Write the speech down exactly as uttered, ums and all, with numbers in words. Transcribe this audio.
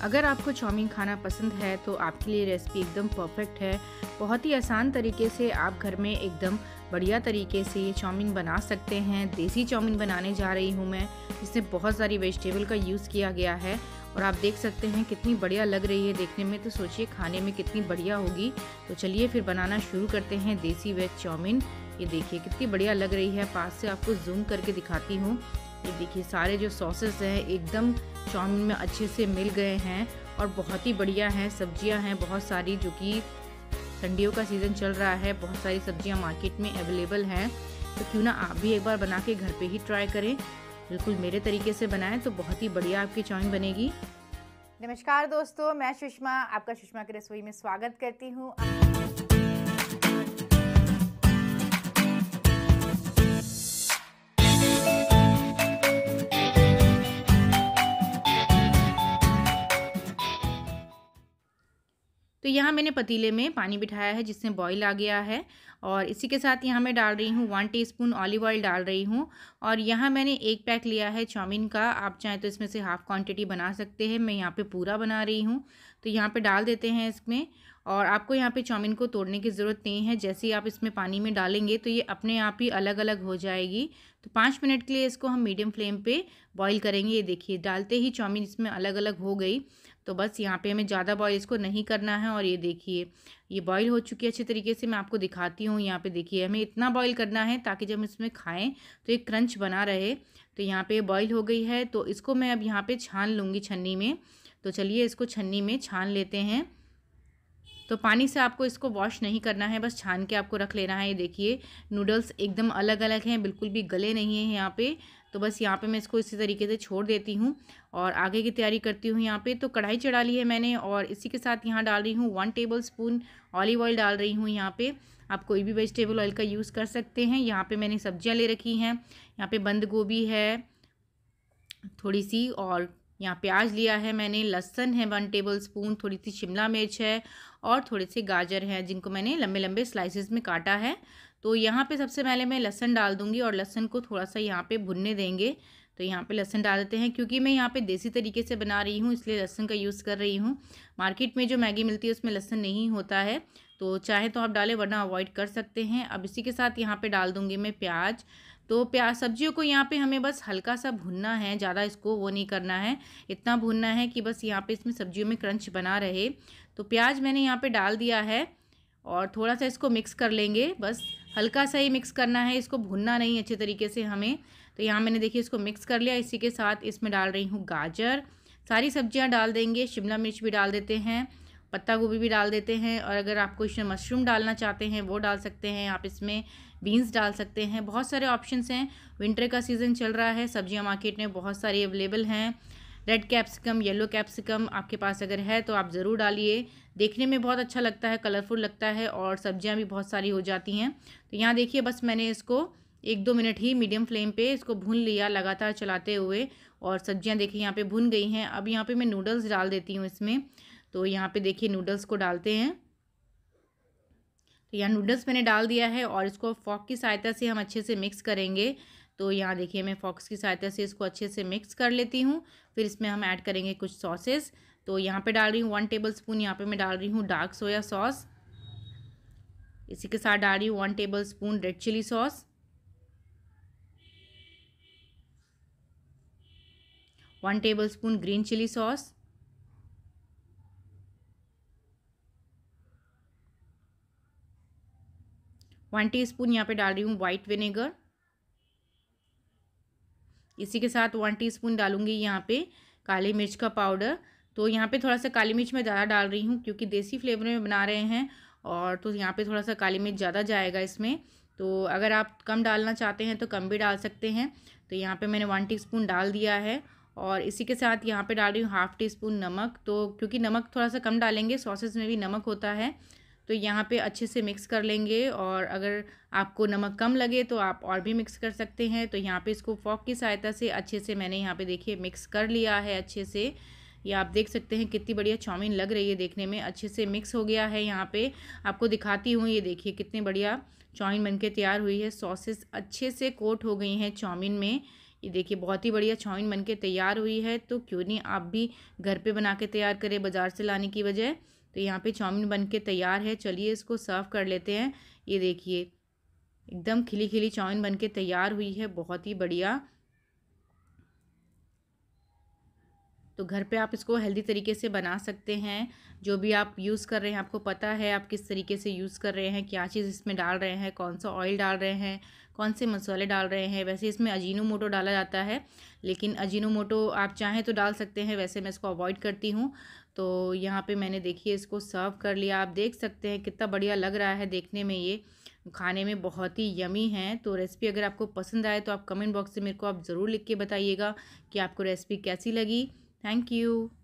अगर आपको चाउमीन खाना पसंद है तो आपके लिए रेसिपी एकदम परफेक्ट है। बहुत ही आसान तरीके से आप घर में एकदम बढ़िया तरीके से ये चाउमीन बना सकते हैं। देसी चाउमीन बनाने जा रही हूँ मैं, जिसमें बहुत सारी वेजिटेबल का यूज़ किया गया है और आप देख सकते हैं कितनी बढ़िया लग रही है देखने में, तो सोचिए खाने में कितनी बढ़िया होगी। तो चलिए फिर बनाना शुरू करते हैं देसी वेज चाउमीन। ये देखिए कितनी बढ़िया लग रही है, पास से आपको जूम करके दिखाती हूँ। ये देखिए सारे जो सॉसेस हैं एकदम चाउमीन में अच्छे से मिल गए हैं और बहुत ही बढ़िया हैं। सब्जियां हैं बहुत सारी, जो कि ठंडियों का सीज़न चल रहा है, बहुत सारी सब्जियां मार्केट में अवेलेबल हैं। तो क्यों ना आप भी एक बार बना के घर पे ही ट्राई करें, बिल्कुल मेरे तरीके से बनाएं तो बहुत ही बढ़िया आपकी चाउमीन बनेगी। नमस्कार दोस्तों, मैं सुषमा आपका सुषमा की रसोई में स्वागत करती हूँ। तो यहाँ मैंने पतीले में पानी बिठाया है जिसमें बॉईल आ गया है और इसी के साथ यहाँ मैं डाल रही हूँ वन टीस्पून ऑलिव ऑयल डाल रही हूँ। और यहाँ मैंने एक पैक लिया है चाउमीन का, आप चाहें तो इसमें से हाफ़ क्वांटिटी बना सकते हैं, मैं यहाँ पे पूरा बना रही हूँ। तो यहाँ पे डाल देते हैं इसमें, और आपको यहाँ पे चाउमीन को तोड़ने की ज़रूरत नहीं है। जैसे ही आप इसमें पानी में डालेंगे तो ये अपने आप ही अलग अलग हो जाएगी। तो पाँच मिनट के लिए इसको हम मीडियम फ्लेम पे बॉईल करेंगे। ये देखिए डालते ही चाउमीन इसमें अलग अलग हो गई। तो बस यहाँ पे हमें ज़्यादा बॉईल इसको नहीं करना है। और ये देखिए ये बॉईल हो चुकी है अच्छी तरीके से, मैं आपको दिखाती हूँ। यहाँ पे देखिए हमें इतना बॉईल करना है ताकि जब हम इसमें खाएं तो एक क्रंच बना रहे। तो यहाँ पे बॉईल हो गई है, तो इसको मैं अब यहाँ पे छान लूँगी छन्नी में। तो चलिए इसको छन्नी में छान लेते हैं। तो पानी से आपको इसको वॉश नहीं करना है, बस छान के आपको रख लेना है। ये देखिए नूडल्स एकदम अलग अलग हैं, बिल्कुल भी गले नहीं हैं यहाँ पे। तो बस यहाँ पे मैं इसको इसी तरीके से छोड़ देती हूँ और आगे की तैयारी करती हूँ। यहाँ पे तो कढ़ाई चढ़ा ली है मैंने और इसी के साथ यहाँ डाल रही हूँ one tablespoon olive oil डाल रही हूँ। यहाँ पे आप कोई भी वेजिटेबल ऑयल का यूज़ कर सकते हैं। यहाँ पे मैंने सब्जियाँ ले रखी हैं, यहाँ पे बंद गोभी है थोड़ी सी, और यहाँ प्याज लिया है मैंने, लहसुन है वन टेबल स्पून, थोड़ी सी शिमला मिर्च है और थोड़े से गाजर हैं जिनको मैंने लंबे लंबे स्लाइसेस में काटा है। तो यहाँ पे सबसे पहले मैं लहसुन डाल दूँगी और लहसुन को थोड़ा सा यहाँ पे भुनने देंगे। तो यहाँ पे लहसुन डाल देते हैं, क्योंकि मैं यहाँ पे देसी तरीके से बना रही हूँ इसलिए लहसुन का यूज़ कर रही हूँ। मार्केट में जो मैगी मिलती है उसमें लहसुन नहीं होता है, तो चाहे तो आप डालें वरना अवॉइड कर सकते हैं। अब इसी के साथ यहाँ पे डाल दूँगी मैं प्याज। तो प्याज सब्जियों को यहाँ पे हमें बस हल्का सा भुनना है, ज़्यादा इसको वो नहीं करना है, इतना भुनना है कि बस यहाँ पे इसमें सब्जियों में क्रंच बना रहे। तो प्याज मैंने यहाँ पे डाल दिया है और थोड़ा सा इसको मिक्स कर लेंगे, बस हल्का सा ही मिक्स करना है, इसको भुनना नहीं अच्छे तरीके से हमें। तो यहाँ मैंने देखिए इसको मिक्स कर लिया। इसी के साथ इसमें डाल रही हूँ गाजर, सारी सब्जियाँ डाल देंगे, शिमला मिर्च भी डाल देते हैं, पत्ता गोभी भी डाल देते हैं, और अगर आपको इसमें मशरूम डालना चाहते हैं वो डाल सकते हैं, आप इसमें बीन्स डाल सकते हैं। बहुत सारे ऑप्शंस हैं, विंटर का सीज़न चल रहा है, सब्जियां मार्केट में बहुत सारी अवेलेबल हैं। रेड कैप्सिकम, येलो कैप्सिकम आपके पास अगर है तो आप ज़रूर डालिए, देखने में बहुत अच्छा लगता है, कलरफुल लगता है और सब्जियां भी बहुत सारी हो जाती हैं। तो यहाँ देखिए बस मैंने इसको एक दो मिनट ही मीडियम फ्लेम पे इसको भून लिया लगातार चलाते हुए, और सब्जियां देखिए यहाँ पे भुन गई हैं। अब यहाँ पे मैं नूडल्स डाल देती हूँ इसमें। तो यहाँ पे देखिए नूडल्स को डालते हैं। तो यहाँ नूडल्स मैंने डाल दिया है और इसको फॉक की सहायता से हम अच्छे से मिक्स करेंगे। तो यहाँ देखिए मैं फॉक्स की सहायता से इसको अच्छे से मिक्स कर लेती हूँ। फिर इसमें हम ऐड करेंगे कुछ सॉसेस। तो यहाँ पे डाल रही हूँ वन टेबल स्पून, यहाँ पे मैं डाल रही हूँ डार्क सोया सॉस। इसी के साथ डाल रही हूँ one tablespoon red chilli sauce, one tablespoon green chilli sauce, one teaspoon यहाँ पे डाल रही हूँ वाइट विनेगर। इसी के साथ वन टीस्पून डालूंगी यहाँ पे काली मिर्च का पाउडर। तो यहाँ पे थोड़ा सा काली मिर्च मैं ज़्यादा डाल रही हूँ क्योंकि देसी फ्लेवर में बना रहे हैं, और तो यहाँ पे थोड़ा सा काली मिर्च ज़्यादा जाएगा इसमें। तो अगर आप कम डालना चाहते हैं तो कम भी डाल सकते हैं। तो यहाँ पे मैंने वन टीस्पून डाल दिया है और इसी के साथ यहाँ पे डाल रही हूँ हाफ़ टी स्पून नमक। तो क्योंकि नमक थोड़ा सा कम डालेंगे, सॉसेस में भी नमक होता है, तो यहाँ पे अच्छे से मिक्स कर लेंगे। और अगर आपको नमक कम लगे तो आप और भी मिक्स कर सकते हैं। तो यहाँ पे इसको फॉक की सहायता से अच्छे से मैंने यहाँ पे देखिए मिक्स कर लिया है अच्छे से। ये आप देख सकते हैं कितनी बढ़िया चाउमीन लग रही है देखने में, अच्छे से मिक्स हो गया है। यहाँ पे आपको दिखाती हूँ, ये देखिए कितनी बढ़िया चाउमीन बनके तैयार हुई है। सॉसेस अच्छे से कोट हो गई हैं चाउमीन में, ये देखिए बहुत ही बढ़िया चाउमीन बन के तैयार हुई है। तो क्यों नहीं आप भी घर पे बना के तैयार करें बाज़ार से लाने की बजाय। तो यहाँ पे चाउमीन बन के तैयार है। चलिए इसको सर्व कर लेते हैं। ये देखिए एकदम खिली खिली चाउमीन बन के तैयार हुई है, बहुत ही बढ़िया। तो घर पे आप इसको हेल्दी तरीके से बना सकते हैं। जो भी आप यूज़ कर रहे हैं आपको पता है आप किस तरीके से यूज़ कर रहे हैं, क्या चीज़ इसमें डाल रहे हैं, कौन सा ऑयल डाल रहे हैं, कौन से मसाले डाल रहे हैं। वैसे इसमें अजीनोमोटो डाला जाता है, लेकिन अजीनोमोटो आप चाहें तो डाल सकते हैं, वैसे मैं इसको अवॉइड करती हूँ। तो यहाँ पे मैंने देखिए इसको सर्व कर लिया। आप देख सकते हैं कितना बढ़िया लग रहा है देखने में, ये खाने में बहुत ही यमी है। तो रेसिपी अगर आपको पसंद आए तो आप कमेंट बॉक्स से मेरे को आप ज़रूर लिख के बताइएगा कि आपको रेसिपी कैसी लगी। Thank you.